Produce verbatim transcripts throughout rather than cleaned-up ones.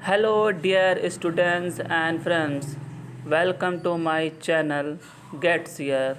Hello, dear students and friends. Welcome to my channel Gets Here.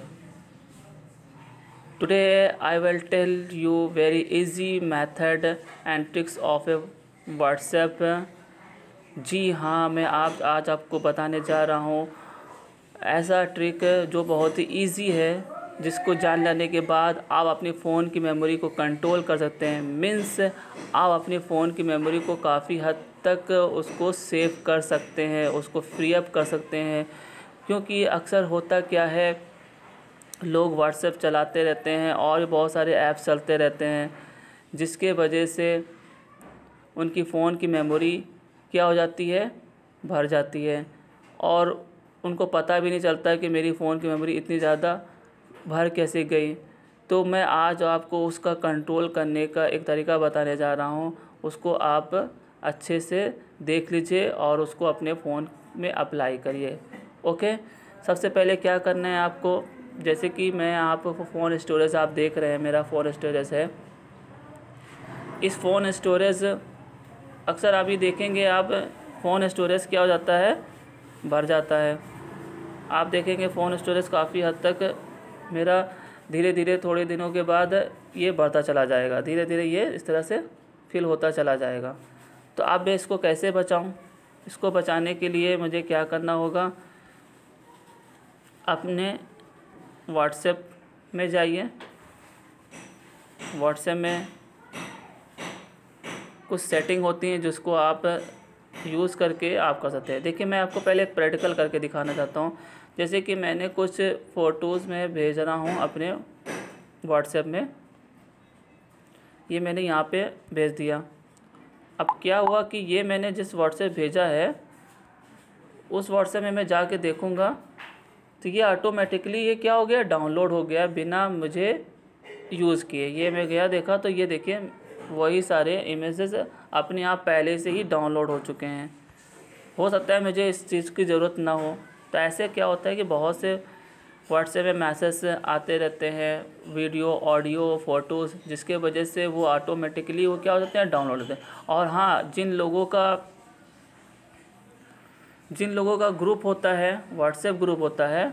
Today I will tell you very easy method and tricks of a WhatsApp. जी हाँ, मैं आप आज आपको बताने जा रहा हूँ ऐसा ट्रिक जो बहुत ही इजी है, जिसको जान लेने के बाद आप अपने फ़ोन की मेमोरी को कंट्रोल कर सकते हैं। मीन्स आप अपने फ़ोन की मेमोरी को काफ़ी हद तक उसको सेव कर सकते हैं, उसको फ्री अप कर सकते हैं। क्योंकि अक्सर होता क्या है, लोग व्हाट्सएप चलाते रहते हैं और भी बहुत सारे ऐप्स चलते रहते हैं, जिसके वजह से उनकी फ़ोन की मेमोरी क्या हो जाती है, भर जाती है और उनको पता भी नहीं चलता कि मेरी फ़ोन की मेमोरी इतनी ज़्यादा भर कैसे गई। तो मैं आज आपको उसका कंट्रोल करने का एक तरीका बताने जा रहा हूँ। उसको आप अच्छे से देख लीजिए और उसको अपने फ़ोन में अप्लाई करिए। ओके, सबसे पहले क्या करना है आपको, जैसे कि मैं आप फ़ोन स्टोरेज आप देख रहे हैं, मेरा फ़ोन स्टोरेज है। इस फ़ोन स्टोरेज अक्सर आप ही देखेंगे, आप फ़ोन स्टोरेज क्या हो जाता है, भर जाता है। आप देखेंगे फ़ोन स्टोरेज काफ़ी हद तक मेरा धीरे धीरे थोड़े दिनों के बाद ये बढ़ता चला जाएगा, धीरे धीरे ये इस तरह से फिल होता चला जाएगा। तो अब मैं इसको कैसे बचाऊं? इसको बचाने के लिए मुझे क्या करना होगा, अपने व्हाट्सएप में जाइए। व्हाट्सएप में कुछ सेटिंग होती हैं जिसको आप यूज़ करके आप कर सकते हैं। देखिए, मैं आपको पहले एक प्रैक्टिकल करके दिखाना चाहता हूँ। जैसे कि मैंने कुछ फ़ोटोज़ में भेज रहा हूँ अपने व्हाट्सएप में, ये मैंने यहाँ पे भेज दिया। अब क्या हुआ कि ये मैंने जिस व्हाट्सएप भेजा है, उस व्हाट्सएप में मैं जाके देखूँगा तो ये ऑटोमेटिकली ये क्या हो गया, डाउनलोड हो गया बिना मुझे यूज़ किए। ये मैं गया देखा तो ये देखिए वही सारे इमेजेस अपने आप पहले से ही डाउनलोड हो चुके हैं। हो सकता है मुझे इस चीज़ की ज़रूरत ना हो। तो ऐसे क्या होता है कि बहुत से व्हाट्सएप में मैसेज आते रहते हैं, वीडियो, ऑडियो, फ़ोटोज़, जिसके वजह से वो ऑटोमेटिकली वो क्या हो जाते हैं, डाउनलोड होते हैं। और हाँ, जिन लोगों का जिन लोगों का ग्रुप होता है, व्हाट्सएप ग्रुप होता है,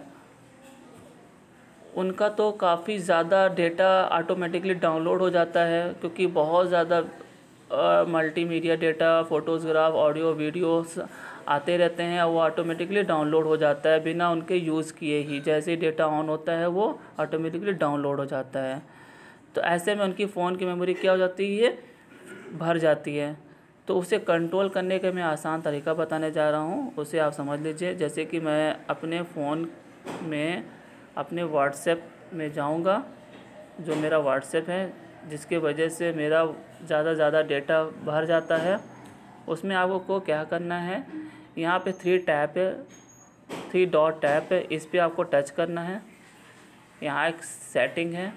उनका तो काफ़ी ज़्यादा डेटा ऑटोमेटिकली डाउनलोड हो जाता है, क्योंकि बहुत ज़्यादा multimedia data, photograph, audio, videos आते रहते हैं और वो ऑटोमेटिकली डाउनलोड हो जाता है बिना उनके यूज़ किए ही। जैसे डेटा ऑन होता है वो ऑटोमेटिकली डाउनलोड हो जाता है। तो ऐसे में उनकी फ़ोन की मेमोरी क्या हो जाती है, भर जाती है। तो उसे कंट्रोल करने का मैं आसान तरीका बताने जा रहा हूँ, उसे आप समझ लीजिए। जैसे कि मैं अपने फ़ोन में अपने व्हाट्सएप में जाऊंगा, जो मेरा व्हाट्सएप है, जिसके वजह से मेरा ज़्यादा ज़्यादा डेटा भर जाता है। उसमें आपको क्या करना है, यहाँ पे थ्री टैप है, थ्री डॉट टैप है, इस पे आपको टच करना है। यहाँ एक सेटिंग है,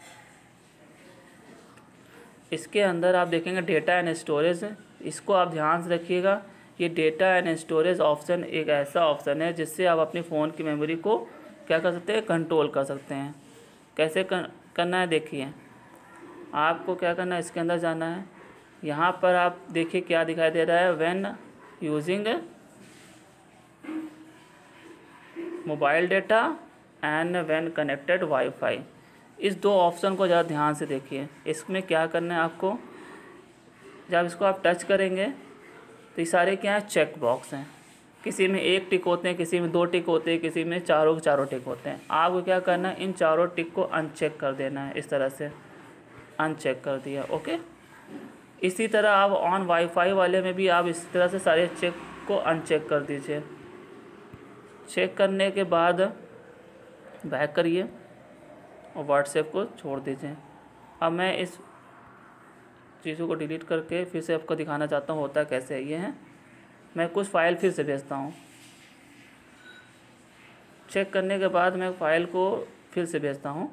इसके अंदर आप देखेंगे डेटा एंड स्टोरेज, इसको आप ध्यान से रखिएगा। ये डेटा एंड स्टोरेज ऑप्शन एक ऐसा ऑप्शन है जिससे आप अपने फ़ोन की मेमोरी को क्या कर सकते हैं, कंट्रोल कर सकते हैं। कैसे कर, करना है, देखिए आपको क्या करना है, इसके अंदर जाना है। यहाँ पर आप देखिए क्या दिखाई दे रहा है, when using mobile data and when connected wifi. इस दो ऑप्शन को ज़्यादा ध्यान से देखिए। इसमें क्या करना है आपको, जब इसको आप टच करेंगे तो ये सारे क्या हैं, चेक बॉक्स हैं। किसी में एक टिक होते हैं, किसी में दो टिक होते हैं, किसी में चारों चारों टिक होते हैं। आपको क्या करना है, इन चारों टिक को अनचेक कर देना है। इस तरह से अनचेक कर दिया, ओके। इसी तरह आप ऑन वाईफाई वाले में भी आप इस तरह से सारे चेक को अनचेक कर दीजिए। चेक करने के बाद बैक करिए और व्हाट्सएप को छोड़ दीजिए। अब मैं इस चीज़ों को डिलीट करके फिर से आपको दिखाना चाहता हूँ होता कैसे है। ये है, मैं कुछ फ़ाइल फिर से भेजता हूँ। चेक करने के बाद मैं फ़ाइल को फिर से भेजता हूँ।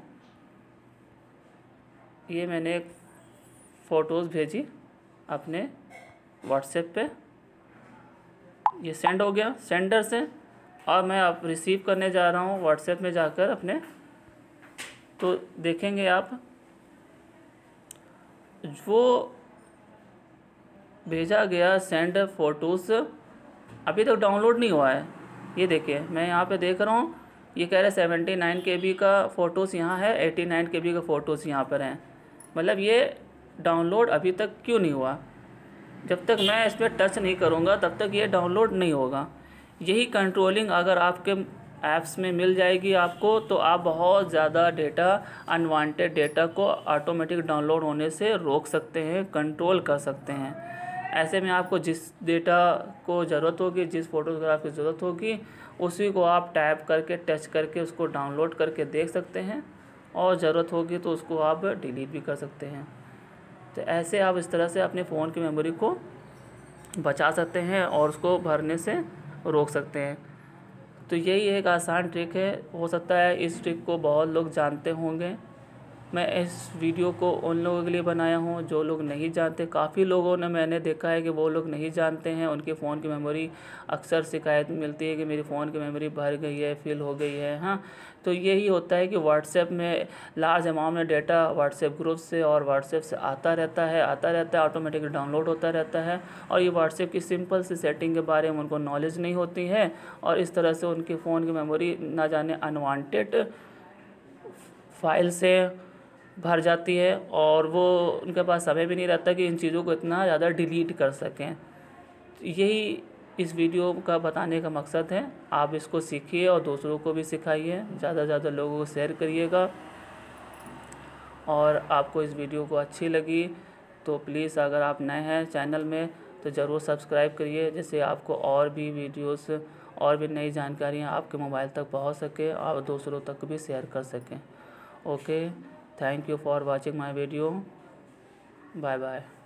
ये मैंने एक फ़ोटोज़ भेजी अपने व्हाट्सएप पे, ये सेंड हो गया सेंडर से, और मैं अब रिसीव करने जा रहा हूँ व्हाट्सएप में जाकर अपने। तो देखेंगे आप, वो भेजा गया सेंड फ़ोटोज़ अभी तक डाउनलोड नहीं हुआ है। ये देखिए मैं यहाँ पे देख रहा हूँ, ये कह रहे हैं सेवेंटी नाइन के बी का फ़ोटोज़ यहाँ है, एटी नाइन के बी का फ़ोटोज़ यहाँ पर हैं। मतलब ये डाउनलोड अभी तक क्यों नहीं हुआ? जब तक मैं इस पर टच नहीं करूँगा तब तक ये डाउनलोड नहीं होगा। यही कंट्रोलिंग अगर आपके ऐप्स में मिल जाएगी आपको, तो आप बहुत ज़्यादा डेटा, अनवांटेड डेटा को ऑटोमेटिक डाउनलोड होने से रोक सकते हैं, कंट्रोल कर सकते हैं। ऐसे में आपको जिस डेटा को ज़रूरत होगी, जिस फोटोग्राफ की ज़रूरत होगी, उसी को आप टैप करके, टच करके उसको डाउनलोड करके देख सकते हैं, और ज़रूरत होगी तो उसको आप डिलीट भी कर सकते हैं। तो ऐसे आप इस तरह से अपने फ़ोन की मेमोरी को बचा सकते हैं और उसको भरने से रोक सकते हैं। तो यही एक आसान ट्रिक है। हो सकता है इस ट्रिक को बहुत लोग जानते होंगे। मैं इस वीडियो को उन लोगों के लिए बनाया हूँ जो लोग नहीं जानते। काफ़ी लोगों ने मैंने देखा है कि वो लोग नहीं जानते हैं, उनके फ़ोन की मेमोरी अक्सर शिकायत मिलती है कि मेरी फ़ोन की मेमोरी भर गई है, फिल हो गई है। हाँ, तो यही होता है कि व्हाट्सएप में लार्ज अमाउंट में डेटा व्हाट्सएप ग्रुप से और व्हाट्सएप से आता रहता है आता रहता है ऑटोमेटिकली डाउनलोड होता रहता है। और ये व्हाट्सएप की सिंपल सी सेटिंग के बारे में उनको नॉलेज नहीं होती है, और इस तरह से उनके फ़ोन की मेमोरी ना जाने अनवांटेड फाइल से भर जाती है, और वो उनके पास समय भी नहीं रहता कि इन चीज़ों को इतना ज़्यादा डिलीट कर सकें। यही इस वीडियो का बताने का मकसद है। आप इसको सीखिए और दूसरों को भी सिखाइए, ज़्यादा से ज़्यादा लोगों को शेयर करिएगा। और आपको इस वीडियो को अच्छी लगी तो प्लीज़, अगर आप नए हैं चैनल में तो ज़रूर सब्सक्राइब करिए, जिससे आपको और भी वीडियोस और भी नई जानकारियाँ आपके मोबाइल तक पहुंच सके और दूसरों तक भी शेयर कर सकें। Okay, thank you for watching my video. Bye bye.